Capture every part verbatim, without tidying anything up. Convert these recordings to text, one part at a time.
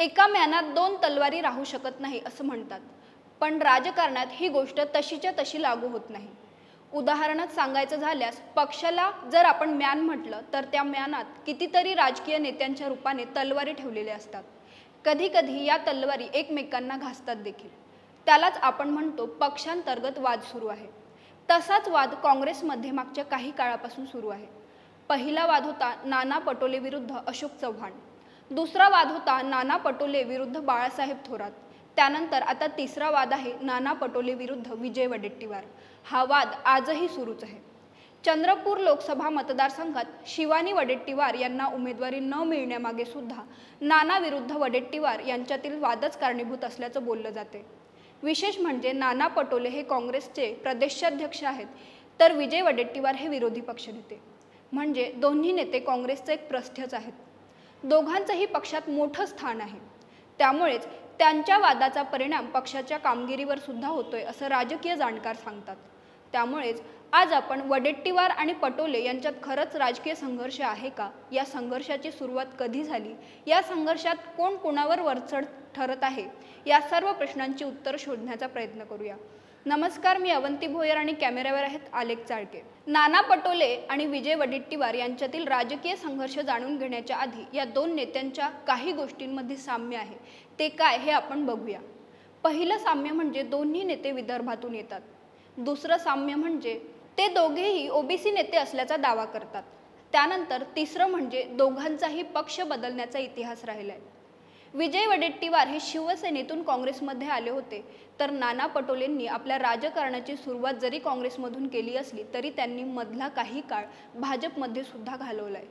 एका म्यानात दोन तलवारी राहू शकत नाही असं म्हणतात, पण राजकारणात ही गोष्ट तशीच्या तशी लागू होत नाही। उदाहरणात सांगायचं झाल्यास पक्षाला जर आपण म्यान म्हटलं तर त्या म्यानात कितीतरी राजकीय नेत्यांच्या रूपाने तलवारी ठेवलेल्या असतात। कधी कधी या तलवारी एकमेकांना घासतात देखील। त्यालाच आपण म्हणतो पक्षांतर्गत वाद सुरू आहे। तसाच वाद काँग्रेसमध्ये मागच्या काही काळापासून सुरू आहे। पहिला वाद होता नाना पटोले विरुद्ध अशोक चव्हाण, दुसरा वाद होता नाना पटोले विरुद्ध बाळासाहेब थोरात, त्यानंतर आता तिसरा वाद आहे नाना पटोले विरुद्ध विजय वडेट्टीवार। हा वाद आजही सुरूच आहे। चंद्रपूर लोकसभा मतदारसंघात शिवानी वडेट्टीवार यांना उमेदवारी न मिळण्यामागे सुद्धा नाना विरुद्ध वडेट्टीवार यांच्यातील वादच कारणीभूत असल्याचं बोललं जाते। विशेष म्हणजे नाना पटोले हे काँग्रेसचे प्रदेशाध्यक्ष आहेत, तर विजय वडेट्टीवार हे विरोधी पक्षनेते, म्हणजे दोन्ही नेते काँग्रेसचे एक प्रस्थच आहेत। दोघांचंही पक्षात मोठं स्थान आहे, त्यामुळेच त्यांच्या वादाचा परिणाम पक्षाच्या कामगिरीवर सुद्धा होतोय असं राजकीय जाणकार सांगतात। त्यामुळेच आज आपण वडेट्टीवार आणि पटोले यांच्यात खरंच राजकीय संघर्ष आहे का, या संघर्षाची सुरुवात कधी झाली, या संघर्षात कोण कोणावर वरचढ ठरत आहे, या सर्व प्रश्नांची उत्तर शोधण्याचा प्रयत्न करूया। नमस्कार, मी अवंती भोयर आणि कॅमेऱ्यावर आहेत आलेख चाळके। नाना पटोले आणि विजय वडेट्टीवार यांच्यातील राजकीय संघर्ष जाणून घेण्याच्या आधी या दोन नेत्यांच्या काही गोष्टींमध्ये साम्य आहे, ते काय हे आपण बघूया। पहिलं साम्य म्हणजे दोन्ही नेते विदर्भातून येतात। दुसरं साम्य म्हणजे ते दोघेही ओबीसी नेते असल्याचा दावा करतात। त्यानंतर तिसरं म्हणजे दोघांचाही पक्ष बदलण्याचा इतिहास राहिलाय। विजय वडेट्टीवार हे शिवसेनेतून काँग्रेसमध्ये आले होते, तर नाना पटोलेंनी आपल्या राजकारणाची सुरुवात जरी काँग्रेसमधून केली असली तरी त्यांनी मधला काही काळ भाजपमध्ये सुद्धा घालवलाय।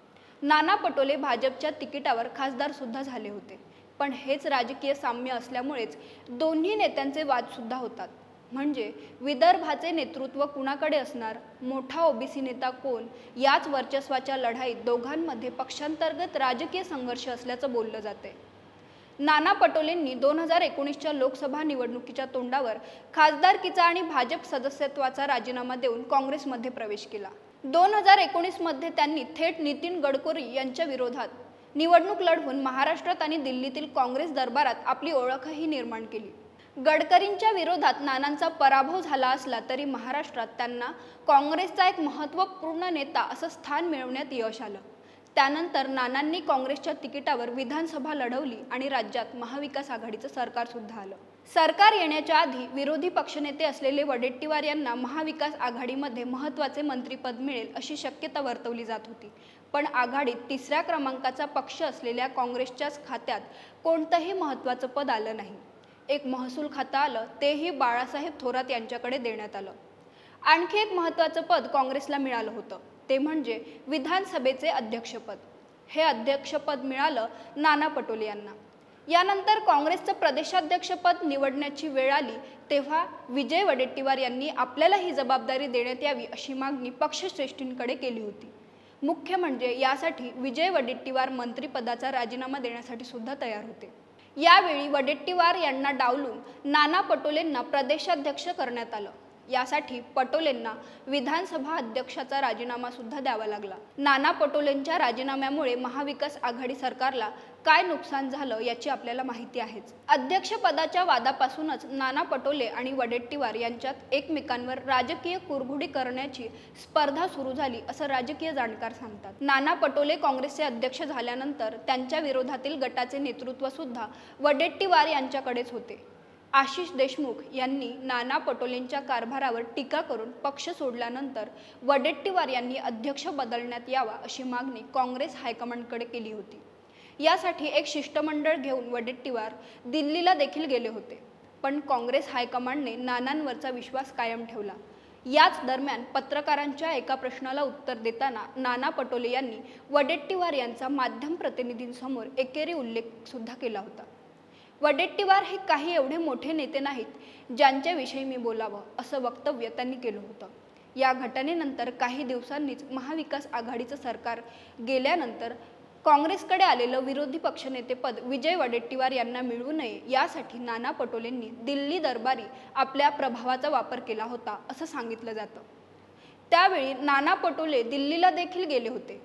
नाना पटोले भाजपच्या तिकिटावर खासदार सुद्धा झाले होते, पण हेच राजकीय साम्य असल्यामुळेच दोन्ही नेत्यांचे वाद सुद्धा होतात। म्हणजे विदर्भाचे नेतृत्व कुणाकडे असणार, मोठा ओबीसी नेता कोण, याच वर्चस्वाच्या लढाईत दोघांमध्ये पक्षांतर्गत राजकीय संघर्ष असल्याचं बोललं जाते। नाना पटोलेंनी दोन हजार एकोणीसच्या लोकसभा निवडणुकीच्या तोंडावर खासदारकीचा आणि भाजप सदस्यत्वाचा राजीनामा देऊन काँग्रेसमध्ये प्रवेश केला। दोन हजार एकोणीस मध्ये त्यांनी थेट नितीन गडकरी यांच्या विरोधात निवडणूक लढवून महाराष्ट्रात आणि दिल्लीतील काँग्रेस दरबारात आपली ओळखही निर्माण केली। गडकरींच्या विरोधात नानांचा पराभव झाला असला तरी महाराष्ट्रात त्यांना काँग्रेसचा एक महत्त्वपूर्ण नेता असं स्थान मिळवण्यात यश आलं। त्यानंतर नानांनी काँग्रेसच्या तिकिटावर विधानसभा लढवली आणि राज्यात महाविकास आघाडीचं सरकार सुद्धा आलं। सरकार येण्याच्या आधी विरोधी पक्षनेते असलेले वडेट्टीवार यांना महाविकास आघाडीमध्ये महत्त्वाचे मंत्रिपद मिळेल अशी शक्यता वर्तवली जात होती, पण आघाडीत तिसऱ्या क्रमांकाचा पक्ष असलेल्या काँग्रेसच्याच खात्यात कोणतंही महत्त्वाचं पद आलं नाही। एक महसूल खातं आलं, तेही बाळासाहेब थोरात यांच्याकडे देण्यात आलं। आणखी एक महत्त्वाचं पद काँग्रेसला मिळालं होतं, ते म्हणजे विधानसभेचे अध्यक्षपद। हे अध्यक्षपद मिळालं नाना पटोले यांना। यानंतर काँग्रेसचं प्रदेशाध्यक्षपद निवडण्याची वेळ आली तेव्हा विजय वडेट्टीवार यांनी आपल्याला ही जबाबदारी देण्यात यावी अशी मागणी पक्षश्रेष्ठींकडे केली होती। मुख्य म्हणजे यासाठी विजय वडेट्टीवार मंत्रिपदाचा राजीनामा देण्यासाठी सुद्धा तयार होते। यावेळी वडेट्टीवार यांना डावलून नाना पटोलेंना प्रदेशाध्यक्ष करण्यात आलं। यासाठी पटोलेंना विधानसभा अध्यक्षाचा राजीनामा सुद्धा द्यावा लागला। नाना पटोलेंच्या राजीनाम्यामुळे महाविकास आघाडी सरकारला काय नुकसान झालं याची आपल्याला माहिती आहेच। अध्यक्षपदाच्या वादापासूनच नाना पटोले आणि वडेट्टीवार यांच्यात एकमेकांवर राजकीय कुरघोडी करण्याची स्पर्धा सुरू झाली असं राजकीय जाणकार सांगतात। नाना पटोले काँग्रेसचे अध्यक्ष झाल्यानंतर त्यांच्या विरोधातील गटाचे नेतृत्व सुद्धा वडेट्टीवार यांच्याकडेच होते। आशिष देशमुख यांनी नाना पटोलेंच्या कारभारावर टीका करून पक्ष सोडल्यानंतर वडेट्टीवार यांनी अध्यक्ष बदलण्यात यावा अशी मागणी काँग्रेस हायकमांडकडे केली होती। यासाठी एक शिष्टमंडळ घेऊन वडेट्टीवार दिल्लीला देखील गेले होते, पण काँग्रेस हायकमांडने नानांवरचा विश्वास कायम ठेवला। याच दरम्यान पत्रकारांच्या एका प्रश्नाला उत्तर देताना नाना पटोले यांनी वडेट्टीवार यांचा माध्यम प्रतिनिधींसमोर एकेरी उल्लेख सुद्धा केला होता। वडेट्टीवार हे काही एवढे मोठे नेते नाहीत ज्यांच्याविषयी मी बोलावं असं वक्तव्य त्यांनी केलं होतं। या घटनेनंतर काही दिवसांनीच महाविकास आघाडीचं सरकार गेल्यानंतर काँग्रेसकडे आलेलं विरोधी पक्षनेतेपद विजय वडेट्टीवार यांना मिळू नये यासाठी नाना पटोलेंनी दिल्ली दरबारी आपल्या प्रभावाचा वापर केला होता असं सांगितलं जातं। त्यावेळी नाना पटोले दिल्लीला देखील गेले होते।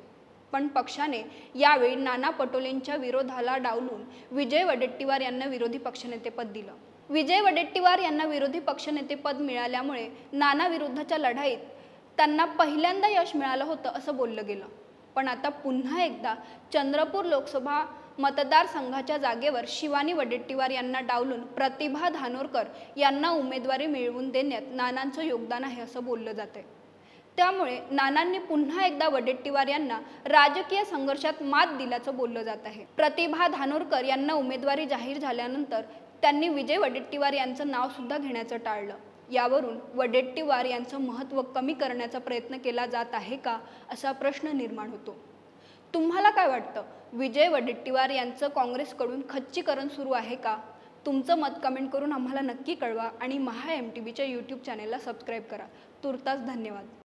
पण पक्षाने यावेळी नाना पटोलेंच्या विरोधाला डावलून विजय वडेट्टीवार यांना विरोधी पक्षनेतेपद दिलं। विजय वडेट्टीवार यांना विरोधी पक्षनेतेपद मिळाल्यामुळे नाना विरुद्धच्या लढाईत त्यांना पहिल्यांदा यश मिळालं होतं असं बोललं गेलं। पण आता पुन्हा एकदा चंद्रपूर लोकसभा मतदारसंघाच्या जागेवर शिवानी वडेट्टीवार यांना डावलून प्रतिभा धानोरकर यांना उमेदवारी मिळवून देण्यात नानांचं योगदान आहे असं बोललं जातंय। त्यामुळे नानांनी पुन्हा एकदा वडेट्टीवार यांना राजकीय संघर्षात मात दिल्याचं बोललं जात आहे। प्रतिभा धानोरकर यांना उमेदवारी जाहीर झाल्यानंतर त्यांनी विजय वडेट्टीवार यांचं नाव सुद्धा घेण्याचं टाळलं। यावरून वडेट्टीवार यांचं महत्त्व कमी करण्याचा प्रयत्न केला जात आहे का असा प्रश्न निर्माण होतो। तुम्हाला काय वाटतं? विजय वडेट्टीवार यांचं काँग्रेसकडून खच्चीकरण सुरू आहे का? तुमचं मत कमेंट करून आम्हाला नक्की कळवा आणि महा एम टी व्हीच्या यूट्यूब चॅनेलला सबस्क्राईब करा। तुर्तास धन्यवाद।